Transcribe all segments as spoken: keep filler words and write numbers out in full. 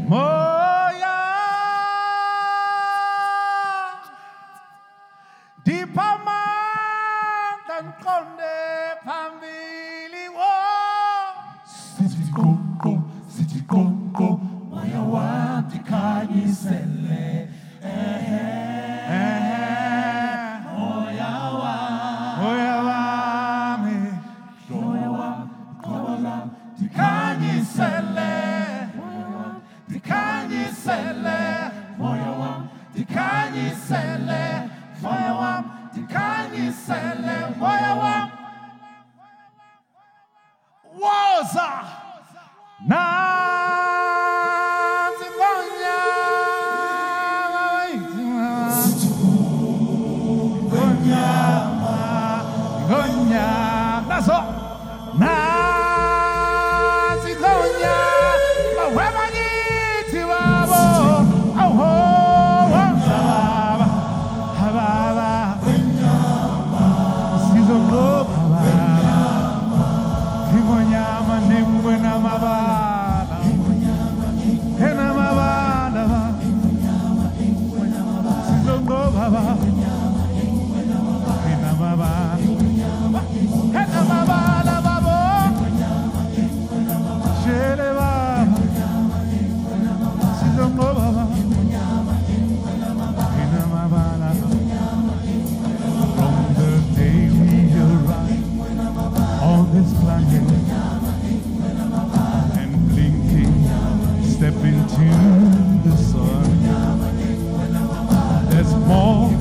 Moya Dipaman dan konde pambili wo City Congo, City Congo, Moya wa Kani Sele Moya wa Moya wa me Moya wa Kola Kani Sele Kani Sele, Moya wam, Kani Sele, Moya wam, Kani Sele, Moya wam. Woza Nazigonya, Gonya, Gonya, that's all. Nazigonya, wherever you.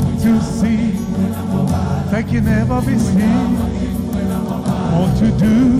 Can never be seen, more to do